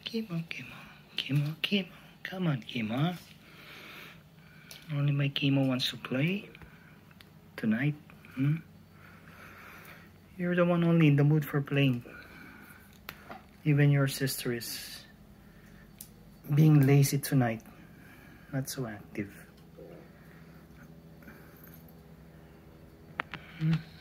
Kimo, Kimo, Kimo, Kimo. Come on, Kimo. Only my Kimo wants to play tonight. You're the one only in the mood for playing. Even your sister is being lazy tonight. Not so active.